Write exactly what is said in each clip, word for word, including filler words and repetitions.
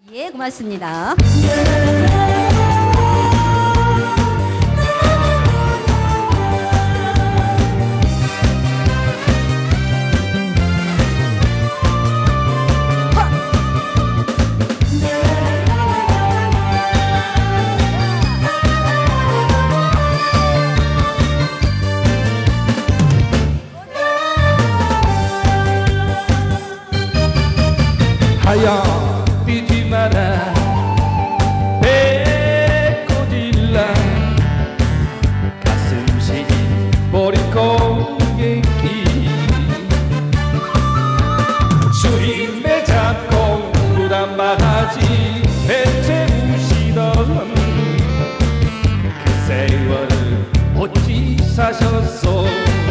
예, 고맙습니다. 하얀 삐지 마라 배꼽질라 가슴 시린 머리꼬개기 주인배 잡고 무단 바가지 배채우시던 그 세월을 어찌 사셨소.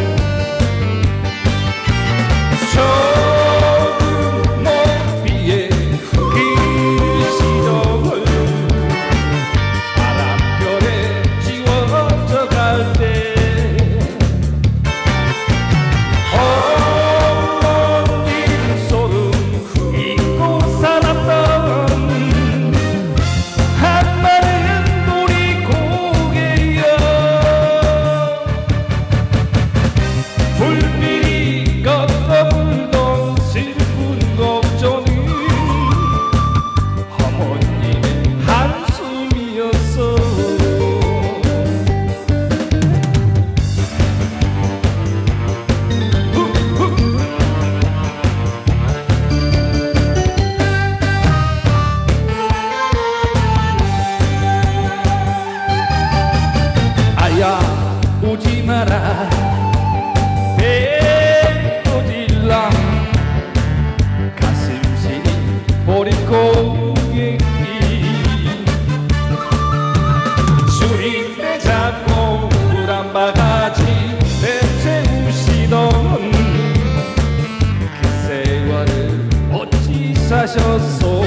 불길이 걷어 불던 슬픈 걱정은 어머님의 한숨이었어. 아야 오지 마라 배꼽질라 가슴 시린 머리꼬개기 주인배 잡고 무단 바가지 배채우시던 그 세월을 어찌 사셨소.